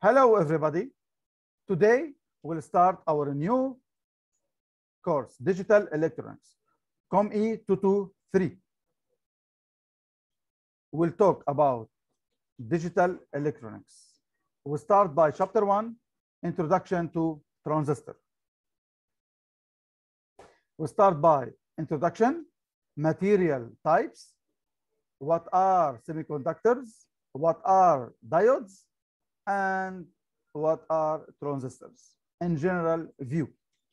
Hello, everybody. Today, we'll start our new course, Digital Electronics, COM-E 223. We'll talk about digital electronics. We'll start by Chapter 1, Introduction to Transistor. We'll start by Introduction, Material Types, what are semiconductors, what are diodes, and what are transistors in general view.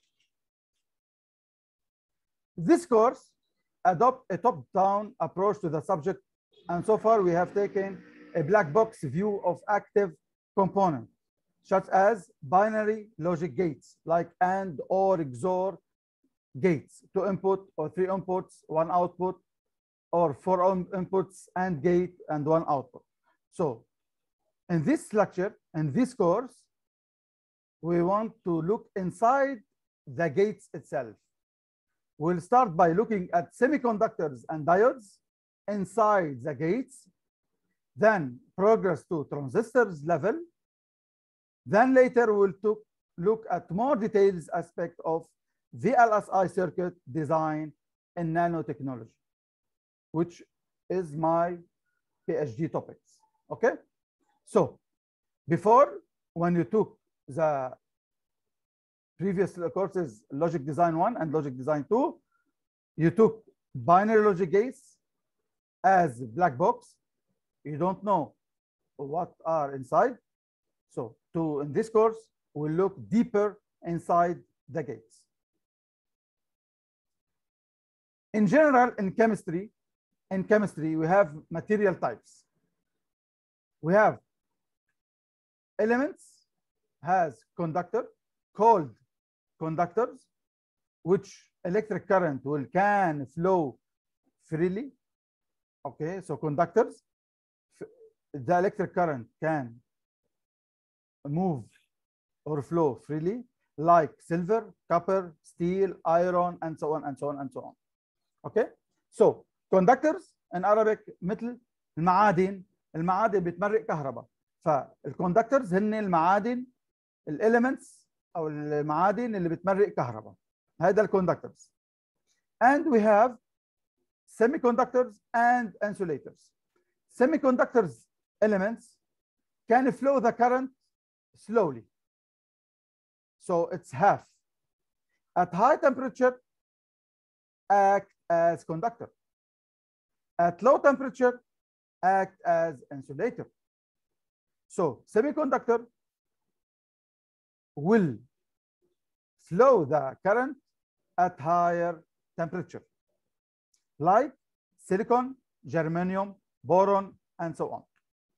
This course adopts a top-down approach to the subject, and so far we have taken a black box view of active components, such as binary logic gates, like AND or XOR gates, 2 input or 3 inputs, 1 output, or 4 inputs and gate and 1 output. So in this lecture, in this course, we want to look inside the gates itself. We'll start by looking at semiconductors and diodes inside the gates, then progress to transistors level. Then later we'll look at more details aspect of VLSI circuit design in nanotechnology, which is my PhD topics. Okay? So before, when you took the previous courses, Logic Design 1 and Logic Design 2, you took binary logic gates as black box. You don't know what are inside. So in this course, we'll look deeper inside the gates. In general, in chemistry, we have material types. We have elements has conductor called conductors, which electric current can flow freely. Okay, so conductors, the electric current can move or flow freely, like silver, copper, steel, iron, and so on and so on and so on. Okay, so conductors in Arabic مثل المعادن بتمرق كهرباء. فالكوندكتورز هن المعادن الاليمنتس او المعادن اللي بتمرق كهرباء. هذا الكوندكتورز. And we have semiconductors and insulators. Semiconductors elements can flow the current slowly. So it's half. At high temperature, act as conductor. At low temperature, act as insulator. So semiconductor will flow the current at higher temperature, like silicon, germanium, boron, and so on.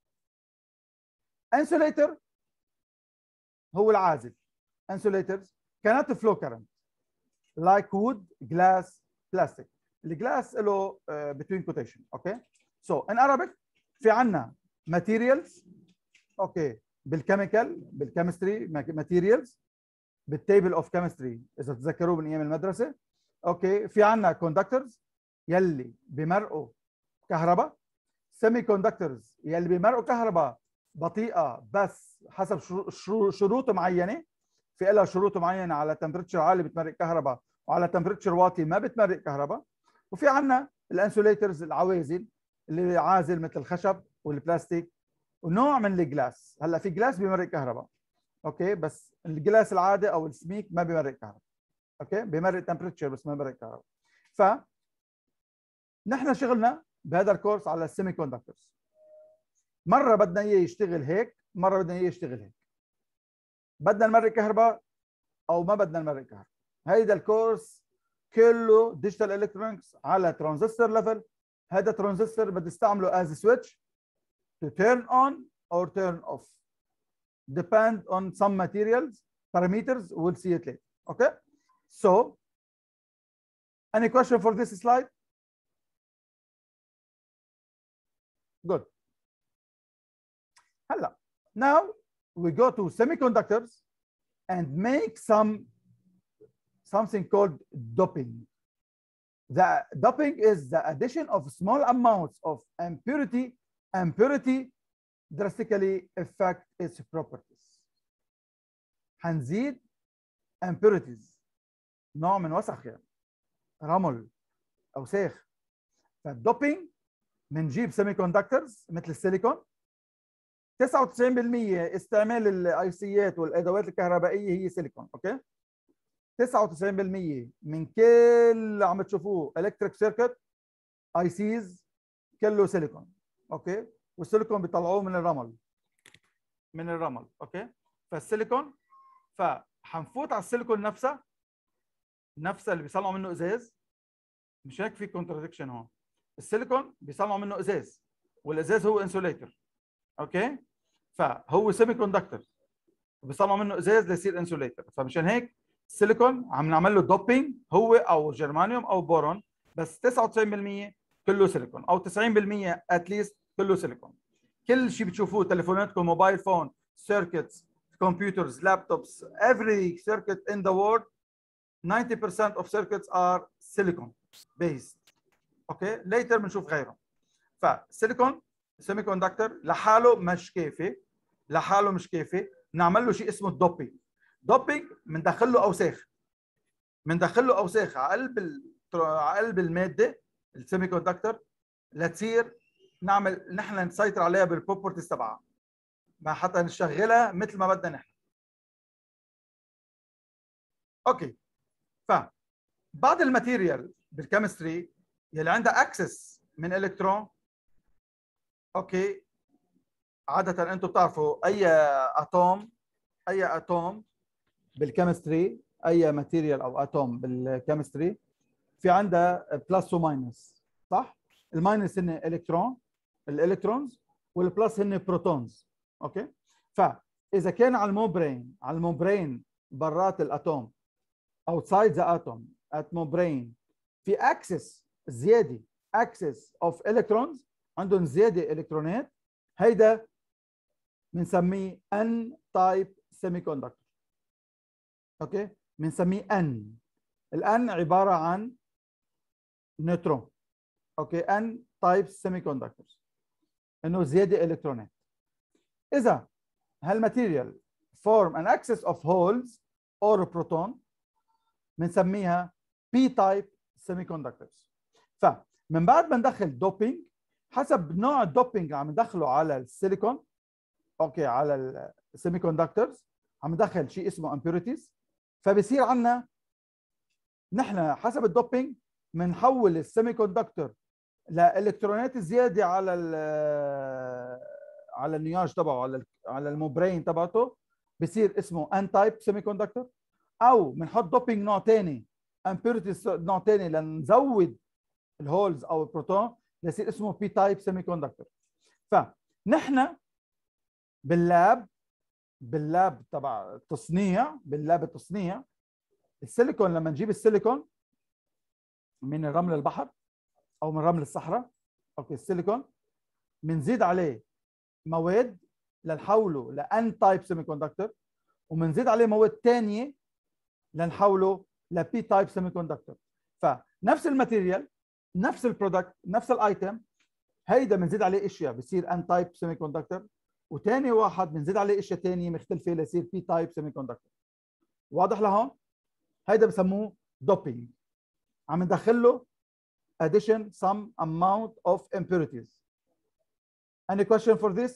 Insulator هو العازل. Insulators cannot flow current, like wood, glass, plastic. الجلاس له between quotation. Okay, so in Arabic في عنا materials. Okay, بالchemistry materials بالtable of chemistry اذا تتذكروا من ايام المدرسه. اوكي، في عنا conductors يلي بيمرقوا كهرباء، semi conductors يلي بيمرقوا كهرباء بطيئه بس حسب شروط معينه. في لها شروط معينه، على تمبرتشر عالي بتمرق كهرباء وعلى تمبرتشر واطي ما بتمرق كهرباء. وفي عنا الانسوليترز العوازل اللي عازل مثل الخشب والبلاستيك ونوع من الجلاس. هلا في جلاس بيمرق كهرباء، اوكي، بس الجلاس العادي او السميك ما بيمرق كهرباء. اوكي، بيمرق تمبرتشر بس ما بيمرق كهرباء. ف نحن شغلنا بهذا الكورس على السيمي كوندكتورز. مره بدنا اياه يشتغل هيك، مره بدنا اياه يشتغل هيك. بدنا نمرق كهرباء او ما بدنا نمرق كهرباء. هيدا الكورس كله ديجيتال الكترونكس على ترانزستور ليفل. هذا ترانزستور بدي استعمله از سويتش to turn on or turn off, depend on some materials parameters. We'll see it later. Okay, so any question for this slide? Good. Hello. Now we go to semiconductors and make something called doping. The doping is the addition of small amounts of impurity drastically affect its properties. حنزيد impurities، نوع من وسخ يعني، رمل اوساخ. فالدوبينج بنجيب سيمي كوندكتورز مثل السيليكون. 99% استعمال الايسيات والادوات الكهربائيه هي سيليكون. اوكي، 99% من كل اللي عم تشوفوه الكتريك سيركت اي سيز كله سيليكون. اوكي، والسيليكون بيطلعوه من الرمل، من الرمل. اوكي، فالسيليكون، فحنفوت على السيليكون نفسها اللي بيصنعوا منه ازاز. مش هيك في كونتراديكشن هون. السيليكون بيصنعوا منه ازاز، والازاز هو انسوليتر. اوكي، فهو سيمي كوندكتور بيصنعوا منه ازاز ليصير انسوليتر. فمشان هيك السيليكون عم نعمل له دوبينج، هو او جرمانيوم او بورون، بس 99% كله سيليكون، او 90% اتليست كله سيليكون. كل شيء بتشوفوه، تليفوناتكم، موبايل فون، سيركتس، computers, laptops, every circuit in the world, 90% of circuits are silicon based. اوكي، later بنشوف غيرهم. فالسيليكون سيمي كوندكتور لحاله مش كافي، لحاله مش كافي، بنعمل له شيء اسمه الدوبينج. دوبينج بندخل له اوساخ، بندخل له اوساخ على قلب الماده السيمي كوندكتور، لتصير نعمل نحن نسيطر عليها بالبروبرتيز تبعها، ما حتى نشغلها مثل ما بدنا نحن. اوكي، فبعض الماتيريال بالكيمستري يلي عندها اكسس من الكترون. اوكي، عاده انتم بتعرفوا اي اتوم بالكيمستري، اي ماتيريال او اتوم بالكيمستري في عندها بلس وماينس، صح؟ الماينس هن الكترون، الالكترونز، والبلس هن بروتونز. اوكي، فاذا كان على الممبرين برات الاتوم، outside the atom at membrane، في اكسس زياده، اكسس اوف الكترونز، عندهم زياده الكترونات، هيدا بنسميه ان تايب سيمي كوندكتور. اوكي، بنسميه ان. الان عباره عن نيوترون. اوكي، ان تايب سيمي كوندكتورز، انه زياده الكترونات. اذا هالماتيريال form an axis of holes or proton بنسميها بي تايب سيمي كوندكتورز. فمن بعد ما ندخل دوبينج، حسب نوع الدوبينج اللي عم ندخله على السيليكون، اوكي، على السيمي كوندكتورز عم ندخل شيء اسمه امبيوريتيز. فبصير عندنا نحن حسب الدوبينج بنحول السيمي كوندكتور لالكترونات زياده على النياج تبعه، على الممبرين تبعته، بصير اسمه ان تايب سيمي كوندكتور. او بنحط دوبينج نوع ثاني، امبيوريتيز نوع ثاني، لنزود الهولز او البروتون، ليصير اسمه بي تايب سيمي كوندكتور. فنحن باللاب تبع التصنيع، باللاب التصنيع السيليكون، لما نجيب السيليكون من رمل البحر او من رمل الصحراء، اوكي، السيليكون بنزيد عليه مواد لنحوله لان تايب سيمي كوندكتور، وبنزيد عليه مواد ثانيه لنحوله لبي تايب سيمي كوندكتور. فنفس الماتيريال، نفس البرودكت، نفس الايتم، هيدا بنزيد عليه اشياء بصير ان تايب سيمي كوندكتور، وثاني واحد بنزيد عليه اشياء ثانيه مختلفه ليصير بي تايب سيمي كوندكتور. واضح لهون؟ هيدا بسموه دوبينج، عم ندخل له addition some amount of impurities. Any question for this?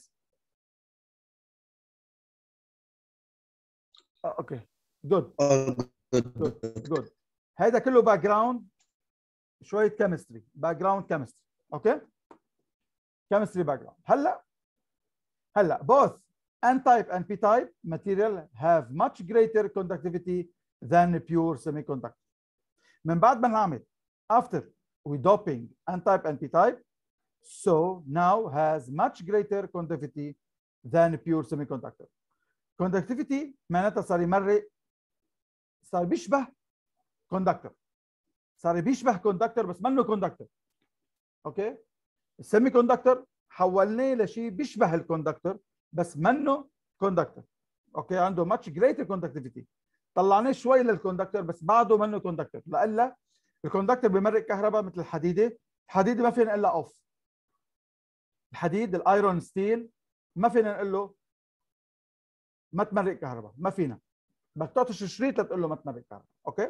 Okay, good. good. هيدا كله باك جراوند، شويه كيمستري، باك جراوند كيمستري. اوكي، كيمستري باك جراوند. هلا both n type and p type material have much greater conductivity than pure semiconductor. من بعد ما نعمل after we doping n type and p type, so now has much greater conductivity than pure semiconductor. conductivity معناتها صار يمرق، صار بيشبه كوندكتور، صار بيشبه كوندكتور بس منه كوندكتور. اوكي، السيمي كوندكتور حولناه لشيء بيشبه الكوندكتور بس منه كوندكتور. اوكي، عنده ماتش جريتر كوندكتيفيتي، طلعناه شوي للكوندكتور بس بعده منه كوندكتور، لألا الكوندكتور بيمرق كهرباء مثل الحديده. الحديده ما فينا نقول لها اوف، الحديد الايرون ستيل ما فينا نقول له ما تمرق كهرباء، ما فينا. بدك تعطش الشريط لتقول له ما تمرق كهرباء. اوكي،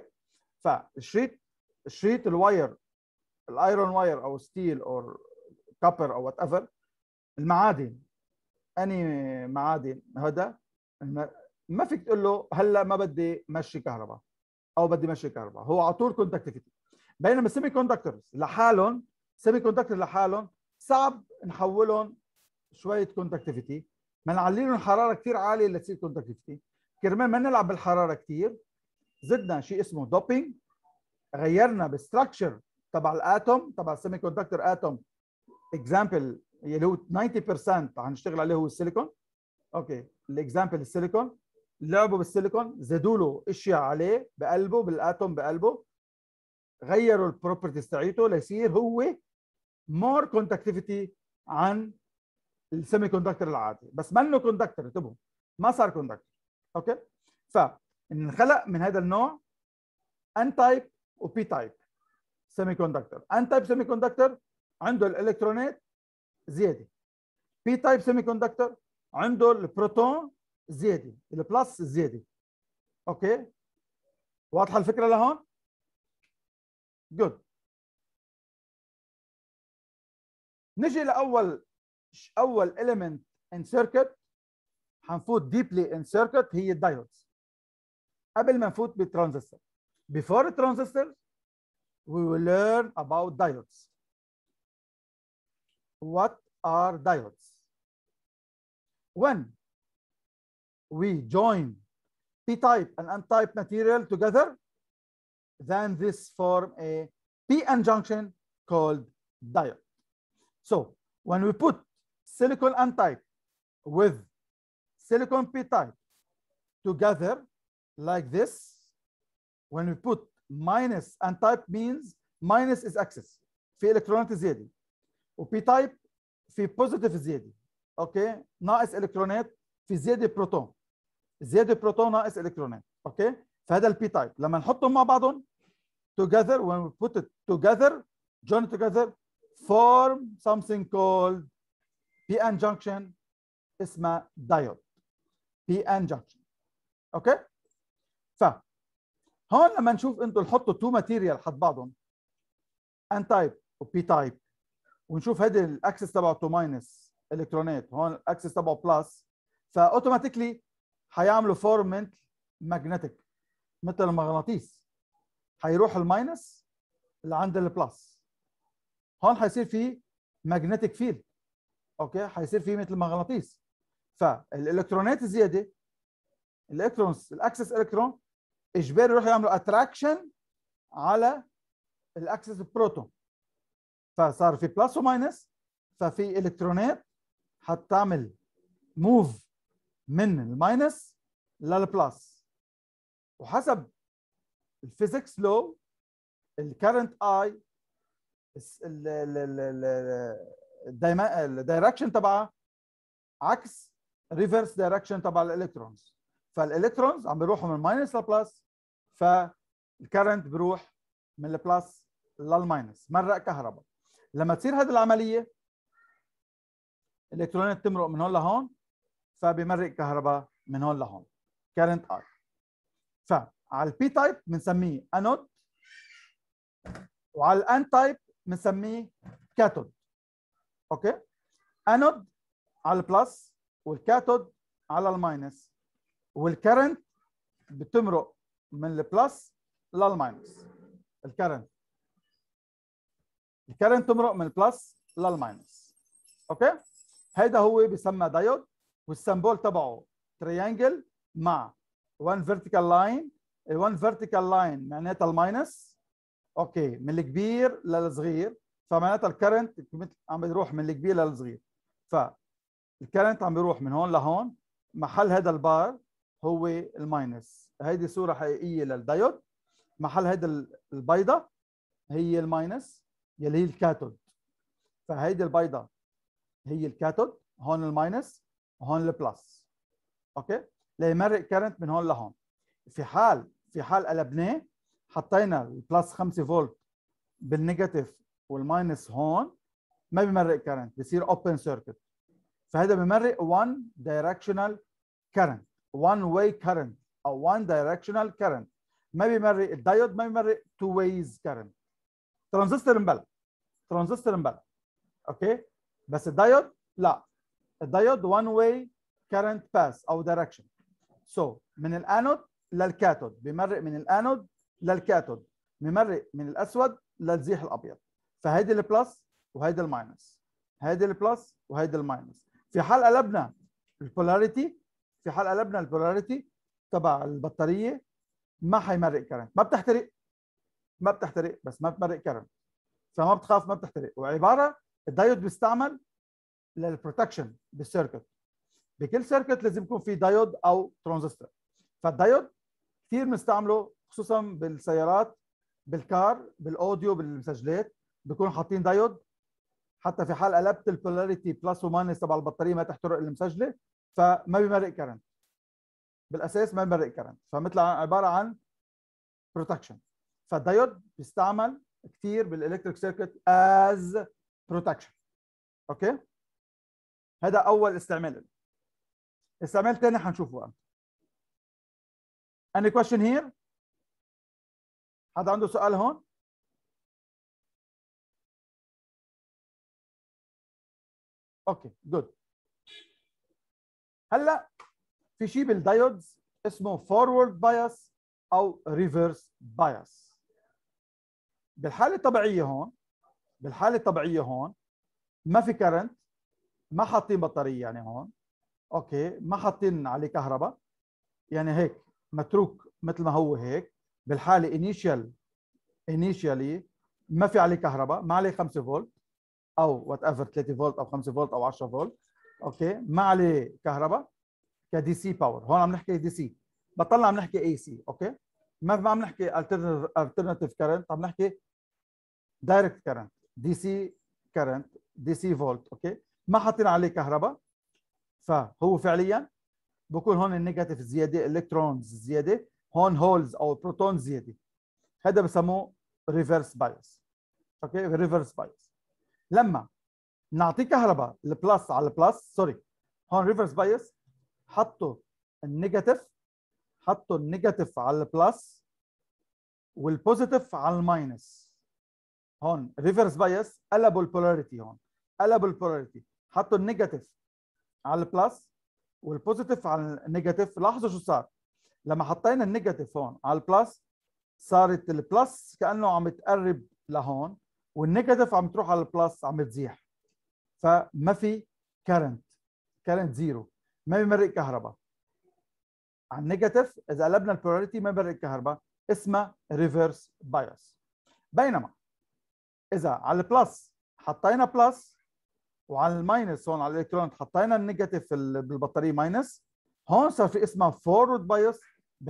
الشريط الواير، الايرون واير او ستيل او كابر او وات ايفر، المعادن، اني معادن هذا ما فيك تقول له هلا ما بدي مشي كهرباء او بدي مشي كهرباء، هو على طول كوندكتيفيتي. بينما السيمي كوندكتورز لحالهم، سيمي كوندكتور لحالهم صعب نحولهم شويه كوندكتيفيتي، ما نعلي لهم حراره كثير عاليه لتصير كوندكتيفيتي. كرمال ما نلعب بالحراره كثير زدنا شيء اسمه دوبينج، غيرنا بالستراكشر تبع الاتوم تبع السيمي كوندكتور اتوم. اكزامبل اللي هو 90% هنشتغل عليه هو السيليكون. اوكي، الاكزامبل السيليكون، لعبوا بالسيليكون، زادوا له اشياء عليه بقلبه بالاتوم بقلبه، غيروا البروبرتيز تاعيته ليصير هو مور كوندكتيفيتي عن السيمي كوندكتور العادي، بس منه كوندكتور، انتبهوا ما صار كوندكتور. اوكي، فانخلق من هذا النوع ان تايب وبي تايب سيمي كوندكتور. ان تايب سيمي كوندكتور عنده الالكترونات زياده، بي تايب سيمي كوندكتور عنده البروتون زياده، البلس زياده. اوكي، واضحه الفكره لهون؟ جود. نجي لاول element in circuit، حنفوت deeply in circuit، هي الدايودز. قبل ما نفوت بالترانزستور، before transistors we will learn about diodes. What are diodes? When we join p-type and n-type material together, then this form a p-n junction called diode. So when we put silicon n-type with silicon p-type together like this, when we put minus n-type means minus is excess، في الكترونات زياده، وبي تايب في بوزيتيف زياده. اوكي، ناقص الكترونات، في زياده بروتون، زياده بروتون ناقص الكترونات. اوكي، فهذا البي تايب لما نحطهم مع بعضهم together، when we put it together, join it together, form something called p-n junction اسمها diode، p-n junction. اوكي، هون لما نشوف انتم نحطوا تو ماتيريال حد بعضهم ان تايب وبي تايب، ونشوف هيدي الاكسس تبعته ماينس الكترونات، هون الاكسس تبعه بلس، فاوتوماتيكلي حيعملوا فورم ماجنتيك مثل المغناطيس، حيروح الماينس لعند البلس، هون حيصير في ماجنتيك فيلد. اوكي، حيصير في مثل مغناطيس، فالالكترونات الزياده، الالكترونز الاكسس الكترون اجباري يروحوا يعملوا اتراكشن على الاكسس بروتون، فصار في بلس وماينس، ففي الكترونات حتعمل موف من الماينس للبلس، وحسب الفيزيكس لو الكرنت اي الدايركشن تبعها عكس ريفرس دايركشن تبع الالكترونز، فالالكترونز عم بيروحوا من ماينس لبلس، فالكرنت بيروح من البلس للماينس، مرق كهرباء. لما تصير هذه العمليه الالكترونات تمرق من هون لهون، فبيمرق كهرباء من هون لهون، كرنت اي. فعلى البي تايب بنسميه انود، وعلى الان تايب بنسميه كاثود. اوكي، انود على البلس والكاثود على الماينس، والكرنت بتمرق من البلس للماينس، الكرنت تمرق من البلس للماينس. اوكي، هيدا هو بيسمى دايود، والسمبول تبعه تريانجل مع 1 فيرتيكال لاين، ال1 فيرتيكال لاين معناتها الماينس. اوكي، من الكبير للصغير، فمعناتها الكرنت عم بيروح من الكبير للصغير، فالكرنت عم بيروح من هون لهون، محل هذا البار هو الماينس. هيدي صورة حقيقية للدايود، محل هيدا البيضة هي الماينس يلي هي الكاثود، فهيدي البيضة هي الكاثود، هون الماينس وهون البلس. اوكي، ليمرق كرنت من هون لهون. في حال قلبناه، حطينا البلس 5 فولت بالنيجاتيف والماينس هون، ما بيمرق كرنت، بصير اوبن سيركت، فهذا بيمرق 1 دايركشنال كرنت، 1 واي كرنت او one directional current. ما بيمرق الدايود، ما بيمرق two ways current. ترانزستور مبلى، ترانزستور مبلى، اوكي. بس الدايود لا، الدايود one way current pass او direction. سو من الانود للكاثود بيمرق، من الانود للكاثود بيمرق، من الاسود للزيح الابيض. فهيدي البلس وهيدي الماينس، هيدي البلس وهيدي الماينس. في حال قلبنا البولاريتي، في حال قلبنا البولاريتي تبع البطاريه ما حيمرق كرنت، ما بتحترق، ما بتحترق بس ما بتمرق كرنت. فما بتخاف، ما بتحترق. وعباره الدايود بيستعمل للبروتكشن بالسيركت. بكل سيركت لازم يكون في دايود او ترانزستور. فالدايود كثير بنستعمله خصوصا بالسيارات، بالكار، بالاوديو، بالمسجلات بيكونوا حاطين دايود. حتى في حال قلبت البولاريتي بلس وماينس تبع البطاريه ما تحترق المسجله، فما بيمرق كرنت بالاساس، ما بيمرق كرنت. فمثل عباره عن بروتكشن. فالدايود بيستعمل كثير بالالكتريك سيركت از بروتكشن. اوكي، هذا اول استعمال. استعمال ثاني حنشوفه الان. Any question here؟ حدا عنده سؤال هون؟ اوكي جود. هلا في شيء بالدايودز اسمه فورورد بايس او ريفرس بايس. بالحاله الطبيعيه هون، بالحاله الطبيعيه هون ما في كرنت، ما حاطين بطاريه يعني هون، اوكي، ما حاطين عليه كهرباء، يعني هيك متروك مثل ما هو هيك. بالحاله انيشيالي ما في عليه كهرباء، ما عليه 5 فولت او وات ايفر 3 فولت او 5 فولت او 10 فولت، اوكي، ما عليه كهرباء كدي سي باور. هون عم نحكي دي سي، بطلنا عم نحكي اي سي، اوكي. ما عم نحكي الترناتيف كارنت، عم نحكي دايركت كارنت، دي سي كارنت، دي سي فولت، اوكي. ما حاطين عليه كهرباء، فهو فعليا بكون هون النيجاتيف زياده، الكترونز زياده، هون هولز او بروتون زياده. هذا بسموه ريفرس بايس، اوكي، ريفرس بايس. لما نعطي كهرباء البلس على البلس، سوري، هون ريفرس بايس حطوا النيجاتيف، حطوا النيجاتيف على البلس والبوزيتيف على الماينس. هون ريفرس بايس قلبوا البولاريتي، هون قلبوا البولاريتي، حطوا النيجاتيف على البلس والبوزيتيف على النيجاتيف. لاحظوا شو صار لما حطينا النيجاتيف هون على البلس، صارت البلس كانه عم تقرب لهون والنيجاتيف عم تروح على البلس عم تزيح. فما في كارنت، كارنت زيرو، ما بيمرق كهرباء. على النيجاتيف اذا قلبنا البولاريتي ما بيمرق كهرباء، اسمها ريفرس بايس. بينما اذا على البلس حطينا بلس وعلى الماينس هون على الالكترون حطينا النيجاتيف بالبطاريه ماينس، هون صار في اسمها فورورد بايس.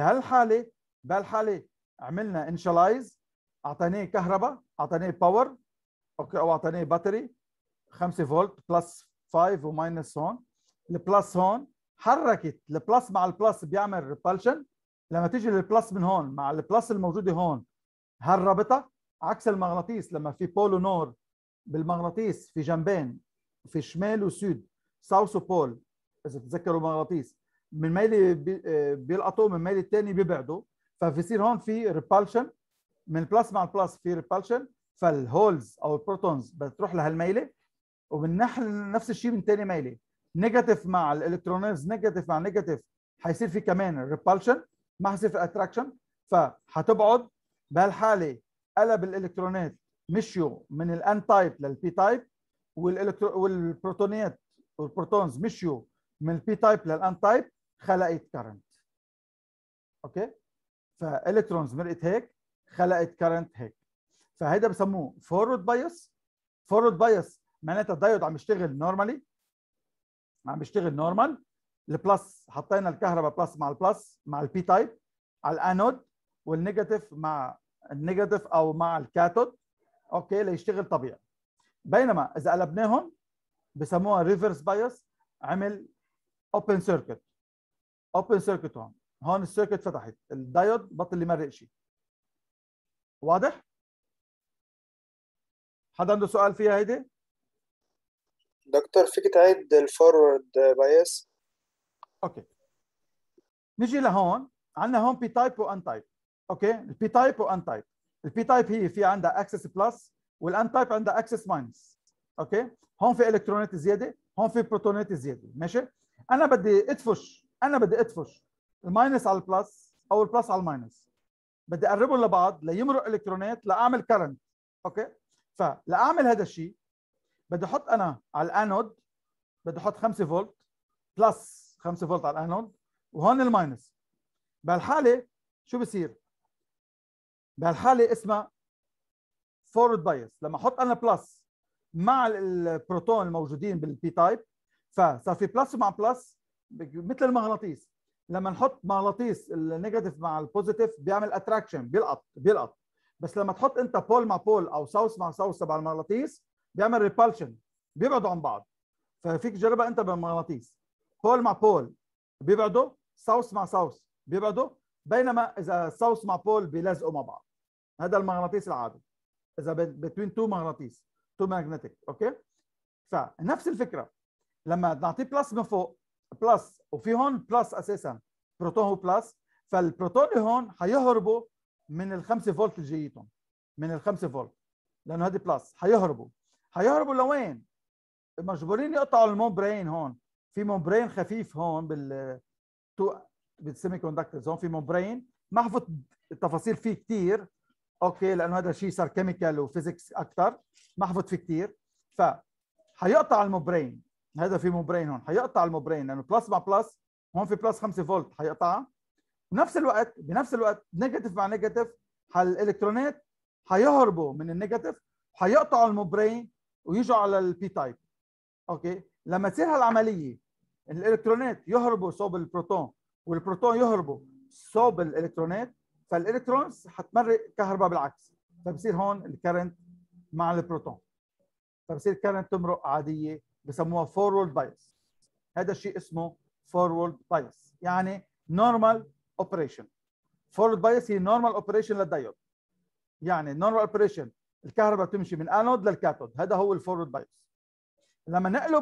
بهالحاله عملنا انشالايز، اعطيناه كهرباء، اعطيناه باور، اوكي، او اعطيناه باتري 5 فولت بلس 5 وماينس هون. البلس هون حركت البلس مع البلس بيعمل ريبالشن. لما تيجي البلس من هون مع البلس الموجوده هون هالرابطه، عكس المغناطيس لما في بولو نور بالمغناطيس في جنبين، في شمال وسود، ساوث وبول، اذا تتذكروا المغناطيس من ميله بيلقطوا، من ميله الثاني بيبعدوا. فبصير هون في ريبالشن من البلس مع البلس، في ريبالشن، فالهولز او البروتونز بتروح لهالميله، ومن نفس الشيء من ثاني ميله نيجاتيف مع الالكترونز، نيجاتيف مع نيجاتيف حيصير في كمان ريبالشن، ما حيصير في اتراكشن، فحتبعد. بهالحاله قلب الالكترونات مشيوا من الان تايب للبي تايب، والبروتونات والبروتونز مشيوا من البي تايب للان تايب، خلقت كارنت. اوكي، فالكترونز مرقت هيك، خلقت كارنت هيك. فهيدا بسموه فورورد بايس. فورورد بايس معناتها الدايود عم يشتغل نورمالي، عم يشتغل نورمال. البلس حطينا الكهرباء بلس مع البلس مع البي تايب على الانود، والنيجاتيف مع النيجاتيف او مع الكاثود، اوكي، ليشتغل طبيعي. بينما اذا قلبناهم بسموها ريفرس بايس، عمل اوبن سيركت. اوبن سيركت هون السيركت فتحت، الدايود بطل يمرق شيء. واضح؟ حدا عنده سؤال فيها هيدي؟ دكتور فيك تعيد الفورورد بايس؟ اوكي، نجي لهون عندنا هون بي تايب وان تايب. اوكي، البي تايب وان تايب. البي تايب هي في عندها اكسس بلس، والان تايب عندها اكسس ماينس. اوكي، هون في الكترونات زياده، هون في بروتونات زياده. ماشي، انا بدي ادفش الماينس على البلس او البلس على الماينس، بدي اقربهم لبعض ليمرق الكترونات لاعمل كرنت. اوكي، فلاعمل هذا الشيء بدي احط انا على الانود، بدي احط 5 فولت بلس 5 فولت على الانود، وهون الماينس. بهالحاله شو بصير؟ بهالحاله اسمها فورورد بايس. لما احط انا بلس مع البروتون الموجودين بالبي تايب، فصار في بلس مع بلس مثل المغناطيس. لما نحط مغناطيس النيجاتيف مع البوزيتيف بيعمل اتراكشن، بيلقط. بس لما تحط انت بول مع بول او ساوث مع ساوث تبع المغناطيس بيعمل ريبالشن، بيبعدوا عن بعض. ففيك تجربها انت بالمغناطيس، بول مع بول بيبعدوا، ساوث مع ساوث بيبعدوا، بينما اذا ساوث مع بول بيلزقوا مع بعض. هذا المغناطيس العادي اذا بين تو مغناطيس، تو ماجنتيك. اوكي، فنفس الفكره لما نعطيه بلس من فوق بلس، وفي هون بلس اساسا بروتون هو بلس، فالبروتون اللي هون حيهربوا من ال 5 فولت اللي جايتهم، من ال 5 فولت، لانه هذه بلس. حيهربوا لوين؟ مجبورين يقطعوا الممبرين. هون في ممبرين خفيف هون بالسيمي كوندكتورز، هون في ممبرين ما حفظت التفاصيل فيه كثير. اوكي، لانه هذا الشيء صار كيميكال وفيزيكس اكثر، ما حفظت فيه كثير. حيقطع الممبرين، هذا في ممبرين هون حيقطع الممبرين، لانه بلس مع بلس، هون في بلس 5 فولت حيقطعها. بنفس الوقت نيجاتيف مع نيجاتيف، الالكترونات حيهربوا من النيجاتيف، حيقطعوا الممبرين ويجوا على البي تايب. اوكي، لما تصير هالعمليه الالكترونات يهربوا صوب البروتون والبروتون يهربوا صوب الالكترونات، فالالكترونز حتمرق كهرباء بالعكس، فبصير هون الكرنت مع البروتون، فبصير كرنت تمرق عاديه، بسموها فورورد بايس. هذا الشيء اسمه فورورد بايس، يعني نورمال اوبريشن. فورورد بايس هي نورمال اوبريشن للدايود، يعني نورمال اوبريشن الكهرباء تمشي من انود للكاثود، هذا هو الفورورد بايس. لما نقلب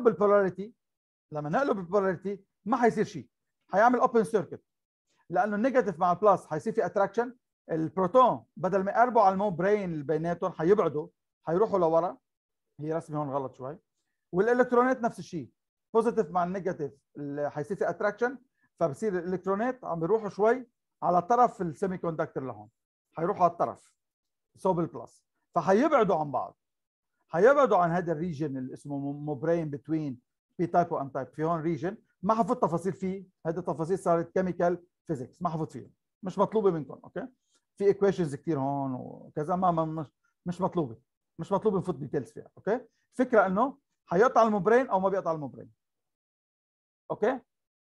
بالبولاريتي ما حيصير شيء، حيعمل اوبن سيركت، لانه النيجاتيف مع البلس حيصير في اتراكشن. البروتون بدل ما يقربوا على الممبرين اللي بيناتهم حيبعدوا، حيروحوا لورا. هي رسمه هون غلط شوي. والالكترونات نفس الشيء، بوزيتيف مع النيجاتيف حيصير في اتراكشن، فبصير الالكترونات عم بيروحوا شوي على طرف السيمي كوندكتور لهون، حيروحوا على الطرف صوب البلس، فحيبعدوا عن بعض، حيبعدوا عن هذا الريجن اللي اسمه ممبرين بتوين بي تايب وان تايب. في هون ريجن ما حفظت تفاصيل فيه، هذه التفاصيل صارت كيميكال فيزيكس ما حفظت فيها، مش مطلوبه منكم. اوكي، في ايكويشنز كثير هون وكذا، مش مطلوبه، نفوت ديتيلز فيها. اوكي، الفكره انه حيقطع الممبرين او ما بيقطع الممبرين. اوكي،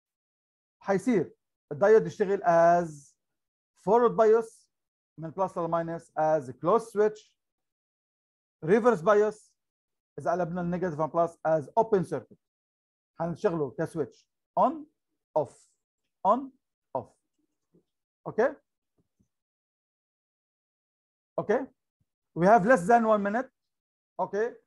حيصير الدايود يشتغل از فورورد بايوس من بلس للماينس، از كلوز سويتش، ريفرس بايوس اذا قلبنا النيجاتيف عن بلس، از اوبن سيركت. هنشغله كسويتش اون اوف اون اوف. اوكي اوكي، we have less than 1 minute. اوكي،